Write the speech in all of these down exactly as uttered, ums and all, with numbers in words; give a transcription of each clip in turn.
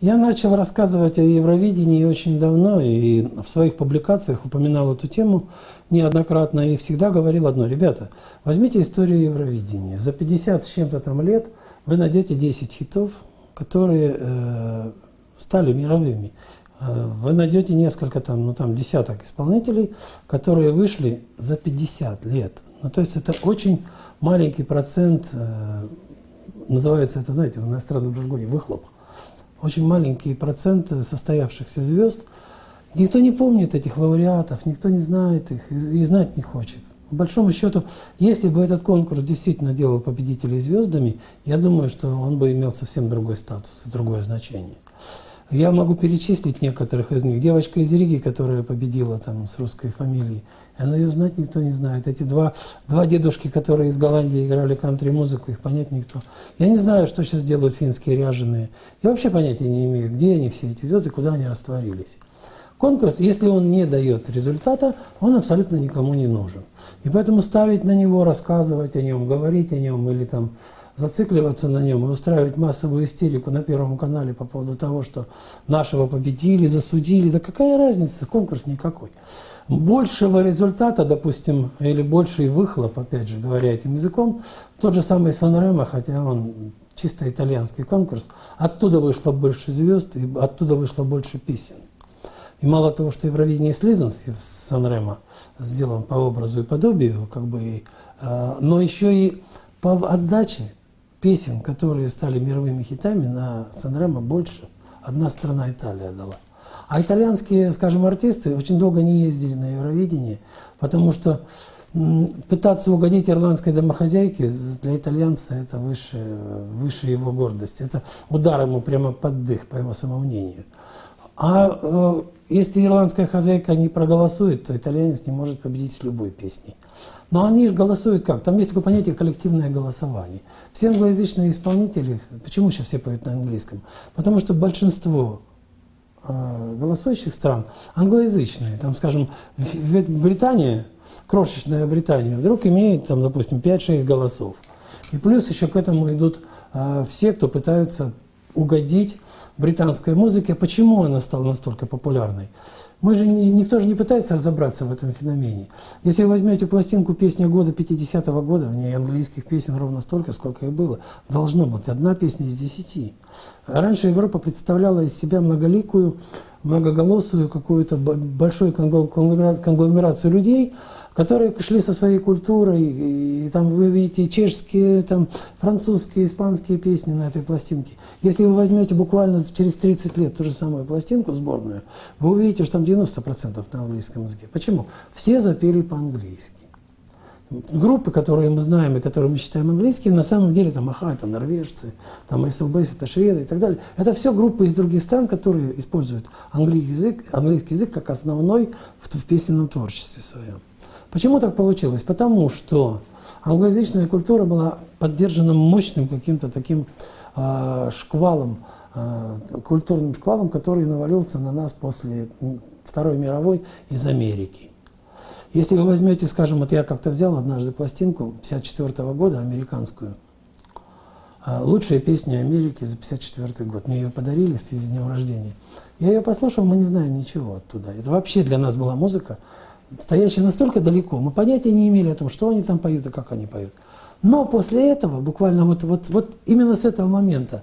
Я начал рассказывать о Евровидении очень давно и в своих публикациях упоминал эту тему неоднократно и всегда говорил одно: ребята, возьмите историю Евровидения. За пятьдесят с чем-то там лет вы найдете десять хитов, которые э, стали мировыми. Вы найдете несколько, там, ну, там, десяток исполнителей, которые вышли за пятьдесят лет. Ну, то есть это очень маленький процент, э, называется это, знаете, в иностранном жаргоне выхлоп. Очень маленький процент состоявшихся звезд. Никто не помнит этих лауреатов, никто не знает их и, и знать не хочет. По большому счету, если бы этот конкурс действительно делал победителей звездами, я думаю, что он бы имел совсем другой статус и другое значение. Я могу перечислить некоторых из них. Девочка из Риги, которая победила там с русской фамилией, но ее знать никто не знает. Эти два, два дедушки, которые из Голландии играли кантри-музыку, их понять никто. Я не знаю, что сейчас делают финские ряженые. Я вообще понятия не имею, где они все эти звезды, куда они растворились. Конкурс, если он не дает результата, он абсолютно никому не нужен. И поэтому ставить на него, рассказывать о нем, говорить о нем или там зацикливаться на нем и устраивать массовую истерику на Первом канале по поводу того, что нашего победили, засудили, да какая разница, конкурс никакой. Большего результата, допустим, или больший выхлоп, опять же говоря этим языком, тот же самый Сан-Ремо, хотя он чисто итальянский конкурс, оттуда вышло больше звезд и оттуда вышло больше песен. И мало того, что Евровидение слизан с Сан-Ремо, сделан по образу и подобию, как бы, э, но еще и по отдаче песен, которые стали мировыми хитами, на Сан-Ремо больше одна страна Италия дала. А итальянские, скажем, артисты очень долго не ездили на Евровидение, потому что м, пытаться угодить ирландской домохозяйке для итальянца это выше, выше его гордости. Это удар ему прямо под дых, по его самомнению. А э, если ирландская хозяйка не проголосует, то итальянец не может победить с любой песней. Но они же голосуют как? Там есть такое понятие коллективное голосование. Все англоязычные исполнители, почему сейчас все поют на английском? Потому что большинство э, голосующих стран англоязычные. Там, скажем, Британия, крошечная Британия, вдруг имеет, там, допустим, пять-шесть голосов. И плюс еще к этому идут э, все, кто пытаются угодить британской музыке. Почему она стала настолько популярной? Мы же не, никто же не пытается разобраться в этом феномене. Если вы возьмете пластинку «Песня года» пятидесятого года, в ней английских песен ровно столько, сколько и было. Должно быть одна песня из десяти. Раньше Европа представляла из себя многоликую, многоголосую какую-то большую конгломерацию людей, которые шли со своей культурой, и, и там вы видите чешские, там, французские, испанские песни на этой пластинке. Если вы возьмете буквально через тридцать лет ту же самую пластинку сборную, вы увидите, что там девяносто процентов на английском языке. Почему? Все запели по-английски. Группы, которые мы знаем и которые мы считаем английские, на самом деле там Аха, это норвежцы, там Ace of Base, это шведы и так далее. Это все группы из других стран, которые используют английский язык, английский язык как основной в, в песенном творчестве своем. Почему так получилось? Потому что англоязычная культура была поддержана мощным каким-то таким э, шквалом, э, культурным шквалом, который навалился на нас после Второй мировой из Америки. Если вы возьмете, скажем, вот я как-то взял однажды пластинку пятьдесят четвёртого года, американскую, э, лучшая песня Америки за пятьдесят четвёртый год. Мне ее подарили в связи с днем рождения. Я ее послушал, мы не знаем ничего оттуда. Это вообще для нас была музыка, стоящие настолько далеко, мы понятия не имели о том, что они там поют и как они поют. Но после этого, буквально вот, вот, вот именно с этого момента,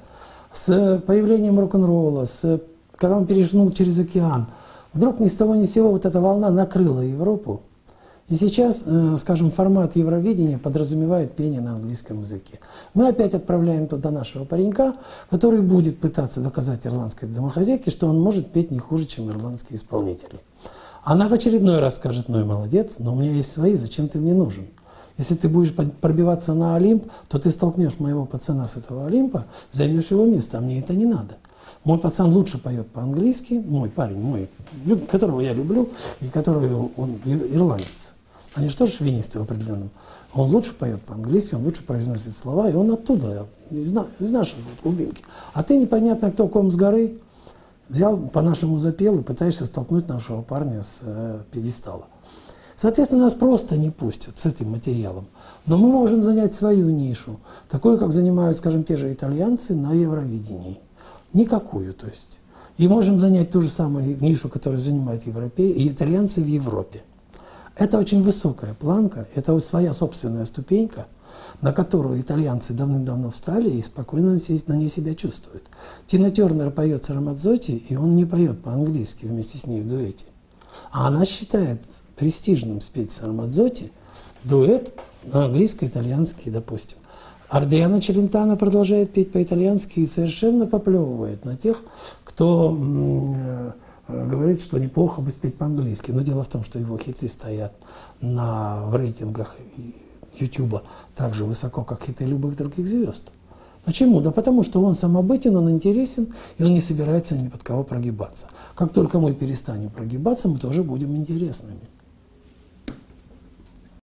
с появлением рок-н-ролла, с, когда он перешагнул через океан, вдруг ни с того ни с сего вот эта волна накрыла Европу. И сейчас, э, скажем, формат Евровидения подразумевает пение на английском языке. Мы опять отправляем туда нашего паренька, который будет пытаться доказать ирландской домохозяйке, что он может петь не хуже, чем ирландские исполнители. Она в очередной раз скажет: ну и молодец, но у меня есть свои, зачем ты мне нужен? Если ты будешь пробиваться на Олимп, то ты столкнешь моего пацана с этого Олимпа, займешь его место, а мне это не надо. Мой пацан лучше поет по-английски, мой парень, мой, которого я люблю, и который он ирландец. Они же тоже шовинисты в определенном. Он лучше поет по-английски, он лучше произносит слова, и он оттуда, из, из нашей глубинки. А ты непонятно кто, ком с горы, взял, по-нашему запел и пытаешься столкнуть нашего парня с э, пьедестала. Соответственно, нас просто не пустят с этим материалом. Но мы можем занять свою нишу, такую, как занимают, скажем, те же итальянцы на Евровидении. Никакую, то есть. И можем занять ту же самую нишу, которую занимают европейцы и итальянцы в Европе. Это очень высокая планка, это своя собственная ступенька, на которую итальянцы давным-давно встали и спокойно на ней себя чувствуют. Тина Тернер поет с Рамадзотти, и он не поет по-английски вместе с ней в дуэте. А она считает престижным спеть с Рамадзотти дуэт на английско-итальянский, допустим. Адриано Челентано продолжает петь по-итальянски и совершенно поплевывает на тех, кто м- говорит, что неплохо бы спеть по-английски. Но дело в том, что его хиты стоят на, в рейтингах Ютуба так же высоко, как хиты любых других звезд. Почему? Да потому что он самобытен, он интересен, и он не собирается ни под кого прогибаться. Как только мы перестанем прогибаться, мы тоже будем интересными.